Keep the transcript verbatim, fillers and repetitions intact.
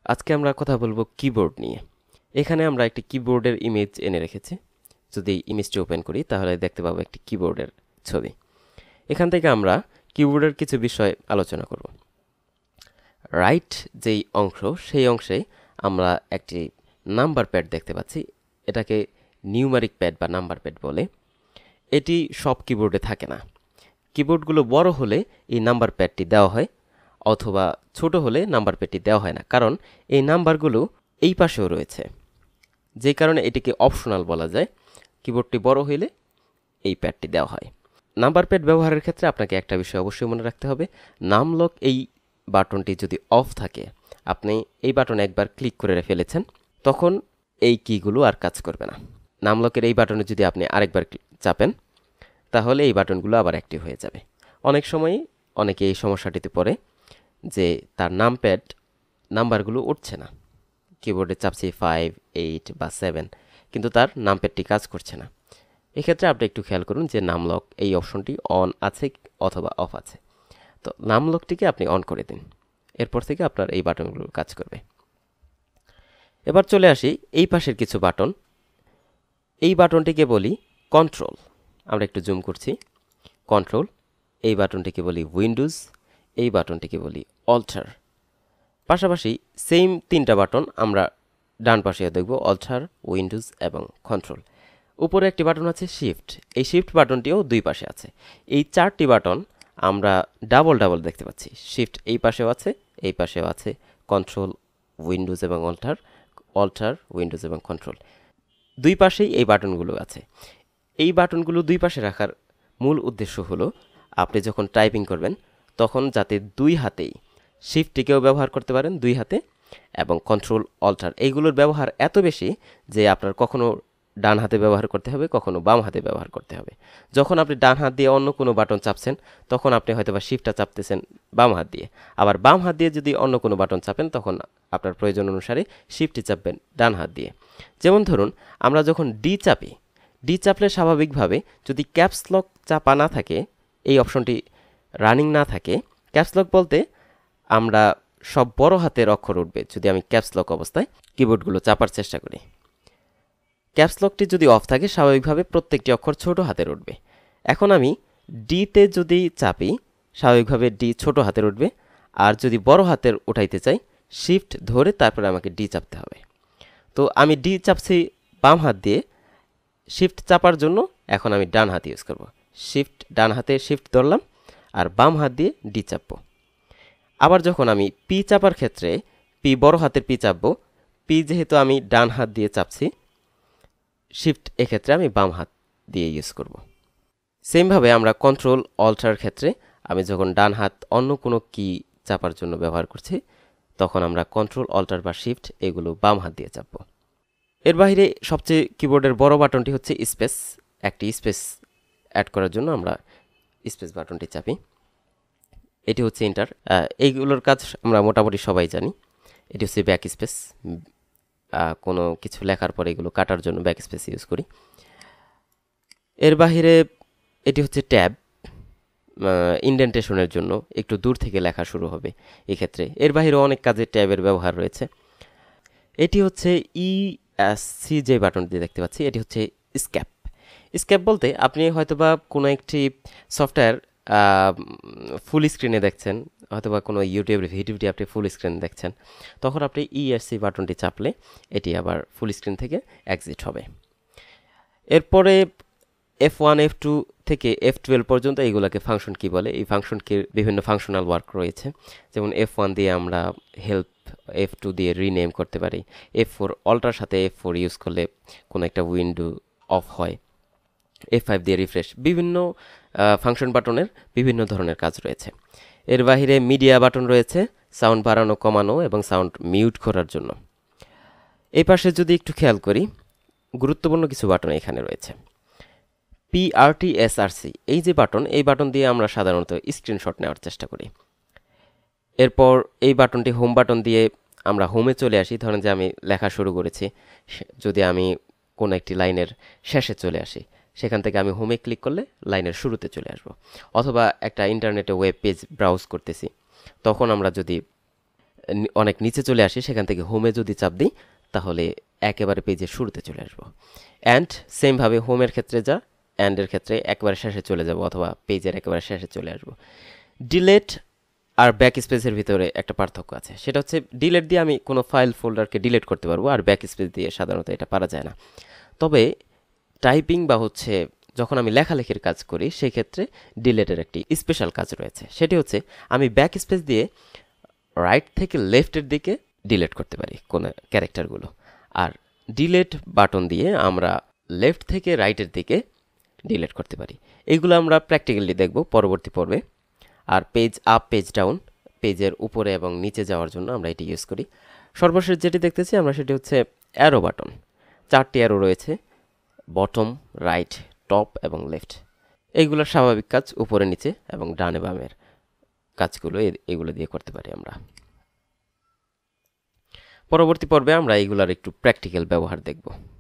আজকে আমরা কথা বলবো কিবোর্ড নিয়ে। এখানে আমরা একটি কিবোর্ডের ইমেজ এনে রেখেছি। যদি ইমেজটি ওপেন করি তাহলে দেখতে পাবো একটি কিবোর্ডের ছবি। এখান থেকে আমরা কিবোর্ডের কিছু বিষয় আলোচনা করব। রাইট যেই অংশ সেই অংশে আমরা একটি নাম্বার প্যাড দেখতে পাচ্ছি। এটাকে নিউমারিক প্যাড বা নাম্বার প্যাড বলে। এটি সব কিবোর্ডে থাকে না। কিবোর্ডগুলো বড় হলে এই নাম্বার প্যাডটি দেওয়া হয়, অথবা ছোট হলে নাম্বার প্যাডটি দেওয়া হয় না, কারণ এই নাম্বারগুলো এই পাশেও রয়েছে, যে কারণে এটিকে অপশনাল বলা যায়। কিবোর্ডটি বড় হইলে এই প্যাডটি দেওয়া হয়। নাম্বার প্যাড ব্যবহারের ক্ষেত্রে আপনাকে একটা বিষয় অবশ্যই মনে রাখতে হবে, নামলক এই বাটনটি যদি অফ থাকে, আপনি এই বাটনে একবার ক্লিক করে ফেলেছেন, তখন এই কিগুলো আর কাজ করবে না। নামলকের এই বাটনে যদি আপনি আরেকবার চাপেন তাহলে এই বাটনগুলো আবার অ্যাক্টিভ হয়ে যাবে। অনেক সময় অনেকে এই সমস্যাটিতে পড়ে যে তার নামপ্যাড নাম্বারগুলো উঠছে না, কিবোর্ডে চাপছি ফাইভ এইট বা সেভেন, কিন্তু তার নামপ্যাডটি কাজ করছে না। এক্ষেত্রে আপনি একটু খেয়াল করুন যে নামলক এই অপশনটি অন আছে অথবা অফ আছে। তো নামলকটিকে আপনি অন করে দিন, এরপর থেকে আপনার এই বাটনগুলো কাজ করবে। এবার চলে আসি এই পাশের কিছু বাটন। এই বাটনটিকে বলি কন্ট্রোল। আমরা একটু জুম করছি। কন্ট্রোল। এই বাটনটিকে বলি উইন্ডোজ। এই বাটনটিকে বলি অল্টার। পাশাপাশি সেম তিনটা বাটন আমরা ডান পাশে দেখব, অল্টার, উইন্ডোজ এবং কন্ট্রোল। উপরে একটি বাটন আছে শিফট। এই শিফট বাটনটিও দুই পাশে আছে। এই চারটি বাটন আমরা ডাবল ডাবল দেখতে পাচ্ছি। শিফট এই পাশেও আছে, এই পাশেও আছে। কন্ট্রোল, উইন্ডোজ এবং অল্টার, অল্টার, উইন্ডোজ এবং কন্ট্রোল, দুই পাশেই এই বাটনগুলো আছে। এই বাটনগুলো দুই পাশে রাখার মূল উদ্দেশ্য হলো আপনি যখন টাইপিং করবেন তখন যাতে দুই হাতেই শিফটটিকেও ব্যবহার করতে পারেন দুই হাতে, এবং কন্ট্রোল, অল্টার এইগুলোর ব্যবহার এত বেশি যে আপনার কখনো ডান হাতে ব্যবহার করতে হবে, কখনো বাম হাতে ব্যবহার করতে হবে। যখন আপনি ডান হাত দিয়ে অন্য কোনো বাটন চাপছেন তখন আপনি হয়তো বা শিফটটা চাপতেছেন বাম হাত দিয়ে, আবার বাম হাত দিয়ে যদি অন্য কোনো বাটন চাপেন তখন আপনার প্রয়োজন অনুসারে শিফটটি চাপবেন ডান হাত দিয়ে। যেমন ধরুন আমরা যখন ডি চাপি, ডি চাপলে স্বাভাবিকভাবে যদি ক্যাপস লক চাপা না থাকে, এই অপশনটি রানিং না থাকে, ক্যাপস লক বলতে আমরা সব বড় হাতের অক্ষর উঠবে যদি আমি ক্যাপস লক অবস্থায় কিবোর্ডগুলো চাপার চেষ্টা করি। ক্যাপস লকটি যদি অফ থাকে স্বাভাবিকভাবে প্রত্যেকটি অক্ষর ছোট হাতের উঠবে। এখন আমি ডিতে যদি চাপি স্বাভাবিকভাবে ডি ছোট হাতের উঠবে, আর যদি বড় হাতের উঠাইতে চাই শিফট ধরে তারপরে আমাকে ডি চাপতে হবে। তো আমি ডি চাপছি বাম হাত দিয়ে, শিফট চাপার জন্য এখন আমি ডান হাত ইউজ করব। শিফট ডান হাতে শিফট ধরলাম আর বাম হাত দিয়ে ডি চাপবো। আবার যখন আমি পি চাপার ক্ষেত্রে পি বড় হাতের পি চাপবো, পি যেহেতু আমি ডান হাত দিয়ে চাপছি, শিফট এক্ষেত্রে আমি বাম হাত দিয়ে ইউজ করব। সেমভাবে আমরা কন্ট্রোল, অল্টার ক্ষেত্রে আমি যখন ডান হাত অন্য কোনো কি চাপার জন্য ব্যবহার করছি তখন আমরা কন্ট্রোল, অল্টার বা শিফট এগুলো বাম হাত দিয়ে চাপবো। এর বাইরে সবচেয়ে কিবোর্ডের বড় বাটনটি হচ্ছে স্পেস। একটি স্পেস অ্যাড করার জন্য আমরা স্পেস বাটনটি চাপি। এটি হচ্ছে এন্টার। এইগুলোর কাজ আমরা মোটামুটি সবাই জানি। এটি হচ্ছে ব্যাক স্পেস, কোনো কিছু লেখার পরে এগুলো কাটার জন্য ব্যাক স্পেস ইউজ করি। এর বাহিরে এটি হচ্ছে ট্যাব, ইন্ডেন্টেশনের জন্য একটু দূর থেকে লেখা শুরু হবে এক্ষেত্রে। এর বাহিরে অনেক কাজে ট্যাবের ব্যবহার রয়েছে। এটি হচ্ছে ই এস সি যে বাটনটি দেখতে পাচ্ছি, এটি হচ্ছে স্ক্যাপ। স্ক্যাপ বলতে আপনি হয়তোবা কোনো একটি সফটওয়্যার ফুল স্ক্রিনে দেখছেন, হয়তোবা কোনো ইউটিউবের ভিডিওটি আপনি ফুল স্ক্রিন দেখছেন, তখন আপনি ই এস সি বাটনটি চাপলে এটি আবার ফুল স্ক্রিন থেকে এক্সিট হবে। এরপরে এফ ওয়ান এফ টু থেকে এফ টুয়েলভ পর্যন্ত এইগুলোকে ফাংশন কি বলে। এই ফাংশন কির বিভিন্ন ফাংশনাল ওয়ার্ক রয়েছে। যেমন এফ ওয়ান দিয়ে আমরা হেল্প, এফ টু দিয়ে রিনেম করতে পারি, এফ ফোর অল্টার সাথে এফ ফোর ইউজ করলে কোনো একটা উইন্ডো অফ হয়, এফ ফাইভ দিয়ে রিফ্রেশ। বিভিন্ন ফাংশন বাটনের বিভিন্ন ধরনের কাজ রয়েছে। এর বাহিরে মিডিয়া বাটন রয়েছে সাউন্ড বাড়ানো, কমানো এবং সাউন্ড মিউট করার জন্য। এই পাশে যদি একটু খেয়াল করি গুরুত্বপূর্ণ কিছু বাটন এখানে রয়েছে। P R T S R C এই যে বাটন, এই বাটন দিয়ে আমরা সাধারণত স্ক্রিনশট নেওয়ার চেষ্টা করি। এরপর এই বাটনটি হোম বাটন দিয়ে আমরা হোমে চলে আসি। ধরেন যে আমি লেখা শুরু করেছি, যদি আমি কোনো একটি লাইনের শেষে চলে আসি, সেখান থেকে আমি হোমে ক্লিক করলে লাইনের শুরুতে চলে আসব। অথবা একটা ইন্টারনেটে ওয়েব পেজ ব্রাউজ করতেছি, তখন আমরা যদি নি- অনেক নিচে চলে আসি, সেখান থেকে হোমে যদি চাপ দিই তাহলে একেবারে পেজের শুরুতে চলে আসবো। অ্যান্ড সেমভাবে হোমের ক্ষেত্রে যা, অ্যান্ডের ক্ষেত্রে একেবারে শেষে চলে যাব অথবা পেজের একেবারে শেষে চলে আসবো। ডিলেট আর ব্যাক স্পেসের ভিতরে একটা পার্থক্য আছে, সেটা হচ্ছে ডিলেট দিয়ে আমি কোনো ফাইল ফোল্ডারকে ডিলিট করতে পারবো, আর ব্যাক স্পেস দিয়ে সাধারণত এটা পারা যায় না। তবে টাইপিং বা হচ্ছে যখন আমি লেখালেখির কাজ করি সেই ক্ষেত্রে ডিলেটের একটি স্পেশাল কাজ রয়েছে, সেটি হচ্ছে আমি ব্যাক স্পেস দিয়ে রাইট থেকে লেফটের দিকে ডিলেট করতে পারি কোনো ক্যারেক্টারগুলো, আর ডিলেট বাটন দিয়ে আমরা লেফট থেকে রাইটের দিকে ডিলেট করতে পারি। এইগুলো আমরা প্র্যাকটিক্যালি দেখব পরবর্তী পর্বে। আর পেজ আপ, পেজ ডাউন, পেজের উপরে এবং নিচে যাওয়ার জন্য আমরা এটি ইউজ করি। সর্বশেষ যেটি দেখতেছি আমরা সেটি হচ্ছে অ্যারো বাটন। চারটি অ্যারো রয়েছে, বটম, রাইট, টপ এবং লেফট। এইগুলোর স্বাভাবিক কাজ উপরে নিচে এবং ডানে বামের কাজগুলো এ- এগুলো দিয়ে করতে পারি আমরা। পরবর্তী পর্বে আমরা এইগুলার একটু প্র্যাকটিক্যাল ব্যবহার দেখব।